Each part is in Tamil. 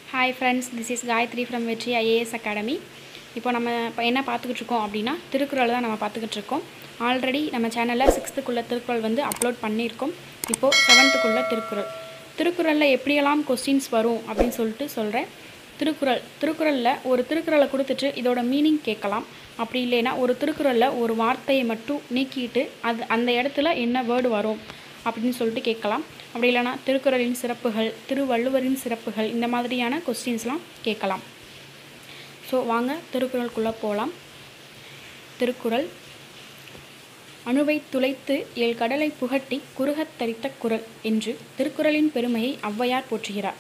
Hi friends, this is Gayatri from Vetri IAS Academy. இப்போ நம்ம என்ன பார்த்துக்கிட்டு இருக்கோம் அப்படின்னா திருக்குறள் தான் நம்ம பார்த்துக்கிட்டு இருக்கோம். ஆல்ரெடி நம்ம சேனலில் 6th திருக்குறள் வந்து அப்லோட் பண்ணியிருக்கோம். இப்போது 7th திருக்குறள். திருக்குறளில் எப்படியெல்லாம் கொஸ்டின்ஸ் வரும் அப்படின்னு சொல்லிட்டு சொல்கிறேன். திருக்குறளில் ஒரு திருக்குறளை கொடுத்துட்டு இதோட மீனிங் கேட்கலாம். அப்படி இல்லைன்னா ஒரு திருக்குறளில் ஒரு வார்த்தையை மட்டும் நீக்கிட்டு அந்த இடத்துல என்ன வேர்டு வரும் அப்படின்னு சொல்லிட்டு கேட்கலாம். அப்படி இல்லைனா திருக்குறளின் சிறப்புகள், திருவள்ளுவரின் சிறப்புகள், இந்த மாதிரியான கொஸ்டின்ஸ்லாம் கேட்கலாம். ஸோ வாங்க திருக்குறளுக்குள்ளே போகலாம். திருக்குறள். அணுவை துளைத்து ஏழ் கடலை புகட்டி குறுகத் தரித்த குறள் என்று திருக்குறளின் பெருமையை ஔவையார் போற்றுகிறார்.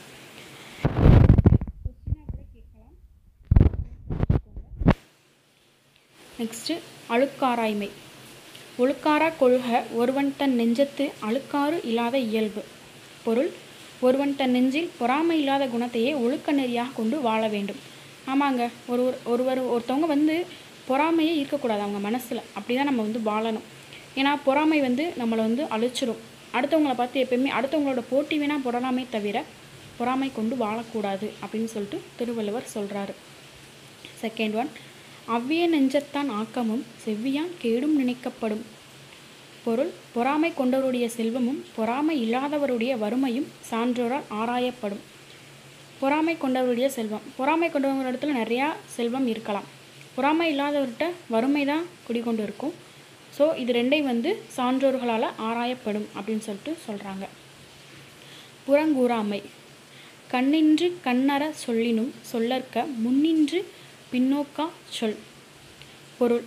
நெக்ஸ்ட்டு அழுக்காராய்மை. ஒழுக்காரா கொள்க ஒருவன் தன் நெஞ்சத்து அழுக்காறு இல்லாத இயல்பு. பொருள்: ஒருவன் தன் நெஞ்சில் பொறாமை இல்லாத குணத்தையே ஒழுக்க நெறியாக கொண்டு வாழ வேண்டும். ஆமாங்க, ஒருத்தவங்க வந்து பொறாமையே இருக்கக்கூடாது அவங்க மனசில். அப்படி தான் நம்ம வந்து வாழணும். ஏன்னா பொறாமை வந்து நம்மளை வந்து அழிச்சிடும். அடுத்தவங்களை பார்த்து எப்பயுமே அடுத்தவங்களோட போட்டி வேணால் பொறாமை தவிர பொறாமை கொண்டு வாழக்கூடாது அப்படின்னு சொல்லிட்டு திருவள்ளுவர் சொல்கிறாரு. செகண்ட் ஒன், அவ்விய நெஞ்சத்தான் ஆக்கமும் செவ்வியான் கேடும் நினைக்கப்படும். பொருள்: பொறாமை கொண்டவருடைய செல்வமும் பொறாமை இல்லாதவருடைய வறுமையும் சான்றோரால் ஆராயப்படும். பொறாமை கொண்டவருடைய செல்வம், பொறாமை கொண்டவங்க இடத்துல நிறையா செல்வம் இருக்கலாம். பொறாமை இல்லாதவர்கிட்ட வறுமை தான் குடிக்கொண்டு இருக்கும். ஸோ இது ரெண்டையும் வந்து சான்றோர்களால் ஆராயப்படும் அப்படின்னு சொல்லிட்டு சொல்கிறாங்க. புறங்கூறாமை. கண்ணின்று கண்ணற சொல்லினும் சொல்லற்க முன்னின்று பின்னோக்கா சொல். பொருள்: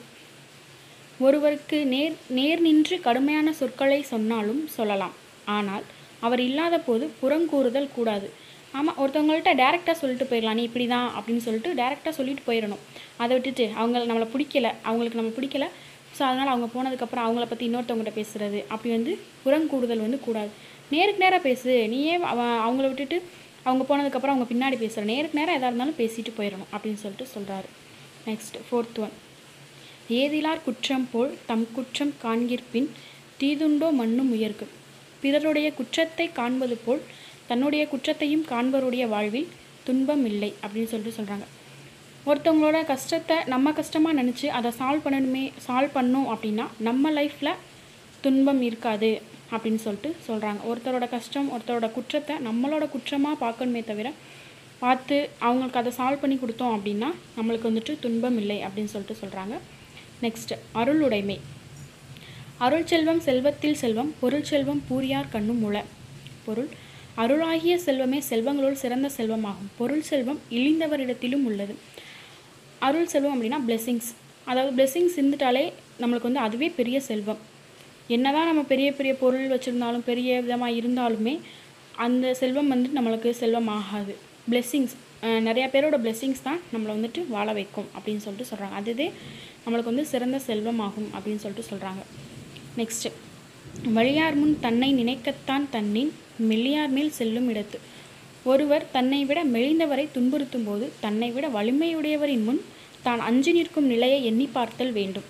ஒருவருக்கு நேர் நின்று கடுமையான சொற்களை சொன்னாலும் சொல்லலாம். ஆனால் அவர் இல்லாத போது புறங்கூறுதல் கூடாது. ஆமாம், ஒருத்தவங்கள்ட்ட டேரெக்டாக சொல்லிட்டு போயிடலாம், நீ இப்படி தான் அப்படின்னு சொல்லிட்டு டேரெக்டாக சொல்லிட்டு போயிடணும். அதை விட்டுட்டு அவங்களுக்கு நம்ம பிடிக்கல, ஸோ அதனால் அவங்க போனதுக்கப்புறம் அவங்கள பற்றி இன்னொருத்தவங்கள்ட்ட பேசுகிறது, அப்படி வந்து புறங்கூறுதல் வந்து கூடாது. நேருக்கு நேராக பேசு. நீயே அவங்கள விட்டுட்டு அவங்க போனதுக்கப்புறம் அவங்க பின்னாடி பேசுகிற, நேருக்கு நேராக எதாக இருந்தாலும் பேசிட்டு போயிடணும் அப்படின்னு சொல்லிட்டு சொல்கிறாரு. நெக்ஸ்ட் ஃபோர்த் ஒன், ஏதிலார் குற்றம் போல் தம் குற்றம் காண்கிற்பின் தீதுண்டோ மண்ணும் உயர்கு. பிறருடைய குற்றத்தை காண்பது போல் தன்னுடைய குற்றத்தையும் காண்பவருடைய வாழ்வில் துன்பம் இல்லை அப்படின்னு சொல்லிட்டு சொல்கிறாங்க. ஒருத்தவங்களோட கஷ்டத்தை நம்ம கஷ்டமாக நினச்சி அதை சால்வ் பண்ணோம் அப்படின்னா நம்ம லைஃப்பில் துன்பம் இருக்காது அப்படின்னு சொல்லிட்டு சொல்கிறாங்க. ஒருத்தரோட கஷ்டம், ஒருத்தரோட குற்றத்தை நம்மளோட குற்றமாக பார்க்கணுமே தவிர பார்த்து அவங்களுக்கு அதை சால்வ் பண்ணி கொடுத்தோம் அப்படின்னா நம்மளுக்கு வந்துட்டு துன்பம் இல்லை அப்படின்னு சொல்லிட்டு சொல்கிறாங்க. நெக்ஸ்ட் அருளுடைமை. அருள் செல்வம் செல்வத்தில் செல்வம் பொருள் செல்வம் பூரியார் கண்ணும் உள. பொருள்: அருளாகிய செல்வமே செல்வங்களுள் சிறந்த செல்வமாகும். பொருள் செல்வம் இழிந்தவரிடத்திலும் உள்ளது. அருள் செல்வம் அப்படின்னா பிளெஸ்ஸிங்ஸ். அதாவது பிளெஸ்ஸிங்ஸ் இருந்துட்டாலே நம்மளுக்கு வந்து அதுவே பெரிய செல்வம். என்னதான் நம்ம பெரிய பெரிய பொருள் வச்சுருந்தாலும் பெரிய விதமாக இருந்தாலுமே அந்த செல்வம் வந்து நம்மளுக்கு செல்வம் ஆகாது. பிளெஸ்ஸிங்ஸ், நிறையா பேரோட பிளெஸ்ஸிங்ஸ் தான் நம்மளை வந்துட்டு வாழ வைக்கும் அப்படின்னு சொல்லிட்டு சொல்கிறாங்க. அதுவே நம்மளுக்கு வந்து சிறந்த செல்வம் ஆகும் அப்படின்னு சொல்லிட்டு சொல்கிறாங்க. நெக்ஸ்ட்டு, வலியார் முன் தன்னை நினைக்கத்தான் தன்னின் மெல்லியார் மேல் செல்லும் இடத்து. ஒருவர் தன்னை விட மெலிந்தவரை துன்புறுத்தும் போது தன்னை விட வலிமையுடையவரின் முன் தான் அஞ்சு நிற்கும் நிலையை எண்ணி பார்த்தல் வேண்டும்.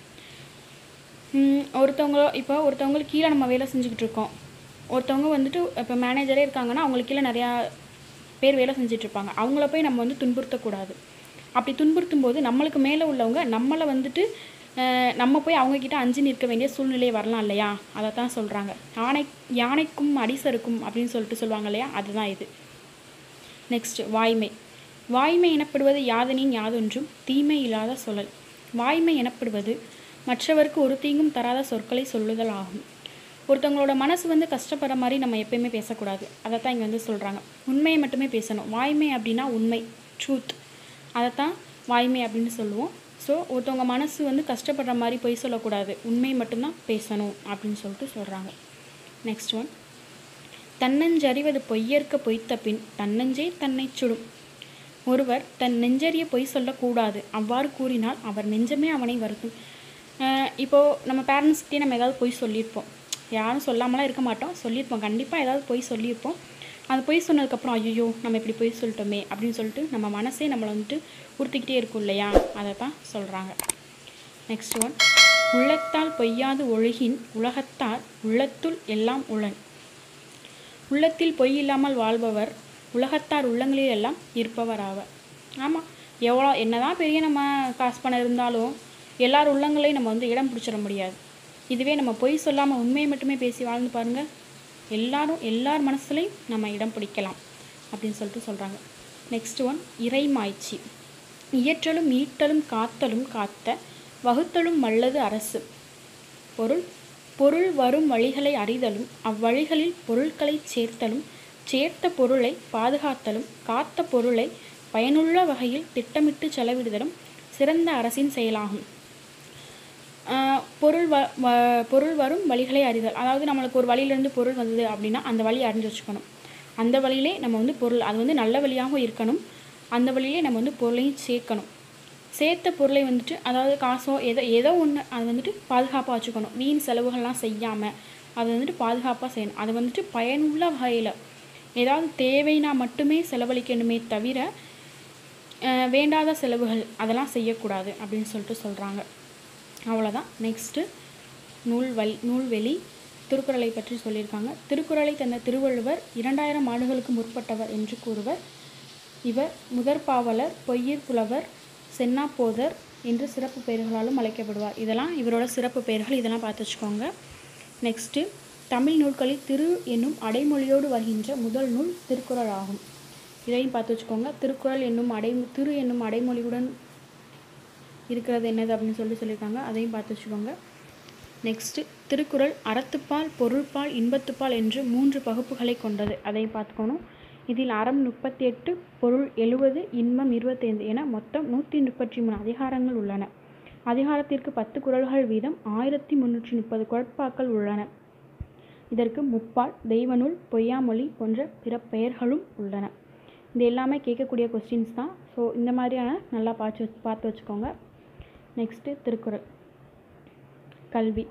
ஒருத்தவங்களுக்கு கீழே நம்ம வேலை செஞ்சுக்கிட்டு இருக்கோம். ஒருத்தவங்க வந்துட்டு இப்போ மேனேஜரே இருக்காங்கன்னா அவங்களுக்கு கீழே நிறையா பேர் வேலை செஞ்சிட்ருப்பாங்க. அவங்கள போய் நம்ம வந்து துன்புறுத்தக்கூடாது. அப்படி துன்புறுத்தும் போது நம்மளுக்கு மேலே உள்ளவங்க நம்மளை வந்துட்டு நம்ம போய் அவங்கக்கிட்ட அஞ்சு நிற்க வேண்டிய சூழ்நிலை வரலாம் இல்லையா? அதை தான் சொல்கிறாங்க. யானைக்கும் அடிசருக்கும் அப்படின்னு சொல்லிட்டு சொல்லுவாங்க இல்லையா? அதுதான் இது. நெக்ஸ்ட் வாய்மை. வாய்மை எனப்படுவது யாதனின் யாதொன்றும் தீமை இல்லாத சொல்லல். வாய்மை எனப்படுவது மற்றவருக்கு ஒரு தீங்கும் தராத சொற்களை சொல்லுதல் ஆகும். ஒருத்தவங்களோட மனசு வந்து கஷ்டப்படுற மாதிரி நம்ம எப்பயுமே பேசக்கூடாது. அதை தான் இங்கே வந்து சொல்கிறாங்க. உண்மையை மட்டுமே பேசணும். வாய்மை அப்படின்னா உண்மை, ட்ரூத். அதைத்தான் வாய்மை அப்படின்னு சொல்லுவோம். ஸோ ஒருத்தவங்க மனசு வந்து கஷ்டப்படுற மாதிரி பொய் சொல்லக்கூடாது, உண்மையை மட்டும்தான் பேசணும் அப்படின்னு சொல்லிட்டு சொல்கிறாங்க. நெக்ஸ்ட் ஒன், தன்னஞ்சறிவது பொய்யற்க பொய்த்த பின் தன்னஞ்சே தன்னை சுடும். ஒருவர் தன் நெஞ்சறிய பொய் சொல்லக்கூடாது. அவ்வாறு கூறினால் அவர் நெஞ்சமே அவனை வருத்தும். இப்போது நம்ம பேரண்ட்ஸ்கிட்டே நம்ம ஏதாவது பொய் சொல்லியிருப்போம். யாரும் சொல்லாமலாம் இருக்க மாட்டோம், சொல்லியிருப்போம். கண்டிப்பாக ஏதாவது பொய் சொல்லியிருப்போம். அந்த பொய் சொன்னதுக்கப்புறம் ஐயோ நம்ம இப்படி பொய் சொல்லிட்டோமே அப்படின்னு சொல்லிட்டு நம்ம மனசே நம்மளை வந்துட்டு உறுத்திக்கிட்டே இருக்கும் இல்லையா? அதை தான் சொல்கிறாங்க. நெக்ஸ்ட் ஒன், உள்ளத்தால் பொய்யாது ஒழுகின் உலகத்தார் உள்ளத்துள் எல்லாம் உளன். உள்ளத்தில் பொய் இல்லாமல் வாழ்பவர் உலகத்தார் உள்ளங்களில் எல்லாம் இருப்பவர் ஆவர். ஆமாம், எவ்வளோ என்னதான் பெரிய நம்ம காசு பணம் இருந்தாலும் எல்லார் உள்ளங்களையும் நம்ம வந்து இடம் பிடிச்சிட முடியாது. இதுவே நம்ம பொய் சொல்லாமல் உண்மையை மட்டுமே பேசி வாழ்ந்து பாருங்கள், எல்லார் மனசுலையும் நம்ம இடம் பிடிக்கலாம் அப்படின்னு சொல்லிட்டு சொல்கிறாங்க. Next one, இறைமாய்ச்சி. இயற்றலும் ஈட்டலும் காத்தலும் காத்த வகுத்தலும் வல்லது அரசு. பொருள் வரும் வழிகளை அறிதலும் அவ்வழிகளில் பொருட்களை சேர்த்தலும் சேர்த்த பொருளை பாதுகாத்தலும் காத்த பொருளை பயனுள்ள வகையில் திட்டமிட்டு செலவிடுதலும் சிறந்த அரசின் செயலாகும். பொருள் வரும் வழிகளை அறிதல், அதாவது நம்மளுக்கு ஒரு வழியிலேருந்து பொருள் வந்தது அப்படின்னா அந்த வழியை அறிஞ்சு வச்சுக்கணும். அந்த வழியிலே நம்ம வந்து பொருள் அது வந்து நல்ல வழியாகவும் இருக்கணும், அந்த வழியிலே நம்ம வந்து பொருளையும் சேர்க்கணும். சேர்த்த பொருளை வந்துட்டு அதாவது காசோ ஏதோ ஒன்று அது வந்துட்டு பாதுகாப்பாக வச்சுக்கணும். வீண் செலவுகள்லாம் செய்யாமல் அது வந்துட்டு பாதுகாப்பாக செய்யணும். அது வந்துட்டு பயனுள்ள வகையில் ஏதாவது தேவைனா மட்டுமே செலவழிக்கணுமே தவிர வேண்டாத செலவுகள் அதெல்லாம் செய்யக்கூடாது அப்படின்னு சொல்லிட்டு சொல்கிறாங்க. அவ்வளோதான். நெக்ஸ்ட்டு நூல்வெளி. திருக்குறளை பற்றி சொல்லியிருக்காங்க. திருக்குறளை தந்த திருவள்ளுவர் 2000 ஆண்டுகளுக்கு முற்பட்டவர் என்று கூறுவர். இவர் முதற்பாவலர், பொய்யிற் புலவர், சென்னாப்போதர் என்று சிறப்பு பெயர்களாலும் அழைக்கப்படுவார். இதெல்லாம் இவரோட சிறப்பு பெயர்கள், இதெல்லாம் பார்த்து வச்சுக்கோங்க. நெக்ஸ்ட்டு, தமிழ் நூல்களில் திரு என்னும் அடைமொழியோடு வருகின்ற முதல் நூல் திருக்குறள் ஆகும். இதையும் பார்த்து வச்சுக்கோங்க. திருக்குறள் என்னும் திரு என்னும் அடைமொழியுடன் இருக்கிறது என்னது அப்படின்னு சொல்லியிருக்காங்க, அதையும் பார்த்து வச்சுக்கோங்க. நெக்ஸ்ட்டு, திருக்குறள் அறத்துப்பால், பொருள்பால், இன்பத்துப்பால் என்று 3 பகுப்புகளை கொண்டது. அதையும் பார்த்துக்கணும். இதில் அறம் 38, பொருள் 70, இன்பம் 25 என மொத்தம் 133 அதிகாரங்கள் உள்ளன. அதிகாரத்திற்கு 10 குறள்கள் வீதம் 1330 குறட்பாக்கள் உள்ளன. இதற்கு முப்பால், தெய்வநூல், பொய்யாமொழி போன்ற பிற பெயர்களும் உள்ளன. இது எல்லாமே கேட்கக்கூடிய கொஸ்டின்ஸ் தான். ஸோ இந்த மாதிரியான நல்லா பார்த்து வச்சுக்கோங்க. நெக்ஸ்ட்டு, திருக்குறள். கல்வி.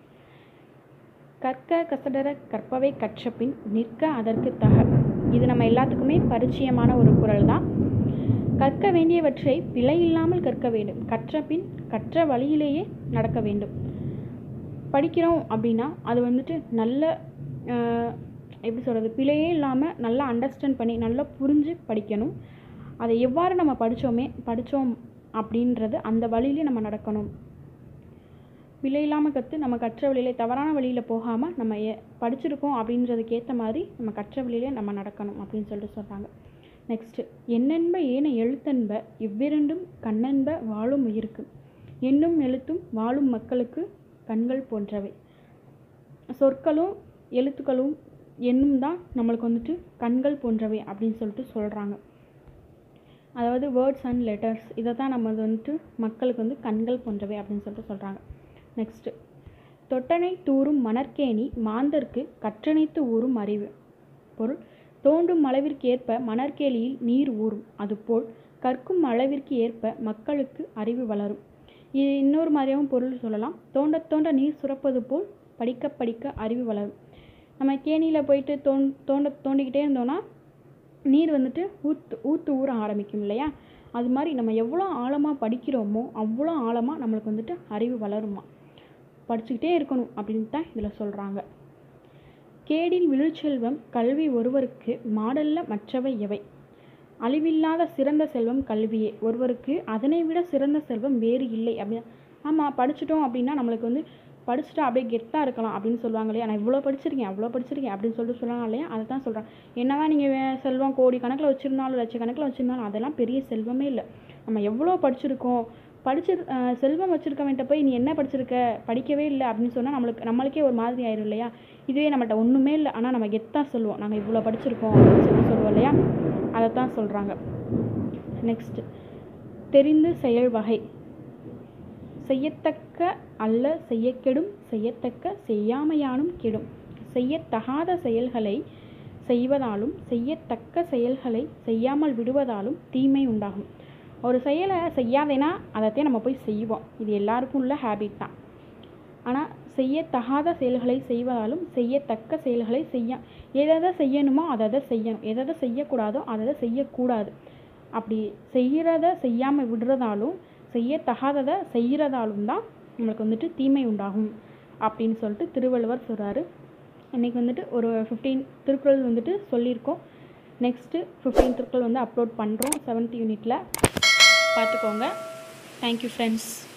கற்க கசடர கற்பவை கற்றபின் நிற்க அதற்கு தக. இது நம்ம எல்லாத்துக்குமே பரிச்சயமான ஒரு குறள் தான். கற்க வேண்டியவற்றை பிழை இல்லாமல் கற்க வேண்டும். கற்றபின் கற்ற வழியிலேயே நடக்க வேண்டும். படிக்கிறோம் அப்படின்னா அது வந்துட்டு நல்ல எப்படி சொல்கிறது, பிழையே இல்லாமல் நல்லா அண்டர்ஸ்டாண்ட் பண்ணி நல்லா புரிஞ்சு படிக்கணும். அதை எவ்வாறு நம்ம படித்தோம் அப்படின்றது அந்த வழியிலே நம்ம நடக்கணும். பிழை இல்லாமல் நம்ம கற்ற வழியிலே தவறான வழியில் போகாமல் நம்ம படிச்சிருக்கோம் அப்படின்றதுக்கு ஏற்ற மாதிரி நம்ம கற்ற வழியிலே நம்ம நடக்கணும் அப்படின்னு சொல்லிட்டு சொல்கிறாங்க. நெக்ஸ்ட்டு, எண்ணென்ப ஏன எழுத்தென்ப இவ்விரண்டும் கண்ணென்ப வாழும் உயிருக்கு. எண்ணும் எழுத்தும் வாழும் மக்களுக்கு கண்கள் போன்றவை. சொற்களும் எழுத்துக்களும் எண்ணும் தான் நம்மளுக்கு வந்துட்டு கண்கள் போன்றவை அப்படின்னு சொல்லிட்டு சொல்கிறாங்க. அதாவது வேர்ட்ஸ் அண்ட் லெட்டர்ஸ் இதை தான் நம்ம வந்துட்டு மக்களுக்கு வந்து கண்கள் போன்றவை அப்படின்னு சொல்லிட்டு சொல்கிறாங்க. நெக்ஸ்ட்டு, தொட்டனை தூறும் மணற்கேணி மாந்தர்க்கு கற்றனைத்து ஊறும் அறிவு. பொருள், தோண்டும் அளவிற்கு ஏற்ப மணற்கேணியில் நீர் ஊறும், அதுபோல் கற்கும் அளவிற்கு ஏற்ப மக்களுக்கு அறிவு வளரும். இது இன்னொரு மாதிரியாகவும் பொருள் சொல்லலாம். தோண்ட தோண்ட நீர் சுரப்பது போல் படிக்க படிக்க அறிவு வளரும். நம்ம கேணியில் போயிட்டு தோண்டிக்கிட்டே இருந்தோன்னா நீர் வந்துட்டு ஊற ஆரம்பிக்கும் இல்லையா? அது மாதிரி நம்ம எவ்வளோ ஆழமாக படிக்கிறோமோ அவ்வளோ ஆழமாக நம்மளுக்கு வந்துட்டு அறிவு வளருமா. படிச்சுக்கிட்டே இருக்கணும் அப்படின்னு தான் இதில் சொல்கிறாங்க. கேடில் விழுச்செல்வம் கல்வி ஒருவருக்கு மாடல்ல மற்றவை எவை. அழிவில்லாத சிறந்த செல்வம் கல்வியே, ஒருவருக்கு அதனை விட சிறந்த செல்வம் வேறு இல்லை அப்படின்னு. ஆமாம், படிச்சுட்டோம் அப்படின்னா நம்மளுக்கு வந்து படிச்சுட்டா அப்படியே கெத்தாக இருக்கலாம் அப்படின்னு சொல்லுவாங்க இல்லையா? நான் இவ்வளோ படிச்சிருக்கேன் அப்படின்னு சொல்லிட்டு சொல்லுவாங்க இல்லையா? அதை தான் சொல்கிறேன். என்னதான் நீங்கள் செல்வம் கோடி கணக்கில் வச்சுருந்தாலும் லட்சக்கணக்கில் வச்சுருந்தாலும் அதெல்லாம் பெரிய செல்வமே இல்லை. நம்ம எவ்வளோ படிச்சிருக்கோம், செல்வம் வச்சுருக்கவன்ட்ட போய் நீ என்ன படிச்சிருக்க, படிக்கவே இல்லை அப்படின்னு சொன்னால் நம்மளுக்கே ஒரு மாதிரி ஆயிரும் இல்லையா? இதுவே நம்மகிட்ட ஒன்றுமே இல்லை ஆனால் நம்ம கெத்தாக சொல்லுவோம், நாங்கள் இவ்வளோ படிச்சிருக்கோம் அப்படின்னு சொல்லுவோம் இல்லையா? அதை தான் சொல்கிறாங்க. நெக்ஸ்ட், தெரிந்து செயல் வகை. செய்யத்தக்க அல்ல செய்யக்கெடும், செய்யத்தக்க செய்யாமையானும் கெடும். செய்யத்தகாத செயல்களை செய்வதாலும் செய்யத்தக்க செயல்களை செய்யாமல் விடுவதாலும் தீமை உண்டாகும். ஒரு செயலை செய்யாதேனா அதைத்தான் நம்ம போய் செய்வோம், இது எல்லாருக்கும் உள்ள ஹேபிட் தான். ஆனால் செய்யத்தகாத செயல்களை செய்வதாலும் செய்யத்தக்க செயல்களை எதை செய்யணுமோ அதை செய்யணும், எதை செய்யக்கூடாதோ அதை செய்யக்கூடாது. அப்படி செய்கிறத செய்யாமல் விடுறதாலும் செய்யத்தகாததை செய்கிறதாலும் தான் நம்மளுக்கு வந்துட்டு தீமை உண்டாகும் அப்படின்னு சொல்லிட்டு திருவள்ளுவர் சொல்கிறாரு. இன்றைக்கி வந்துட்டு ஒரு 15 திருக்குறள் வந்துட்டு சொல்லியிருக்கோம். நெக்ஸ்ட்டு 15th திருக்குறள் வந்து அப்லோட் பண்ணுறோம் 7th யூனிட்டில் பார்த்துக்கோங்க. Thank you friends.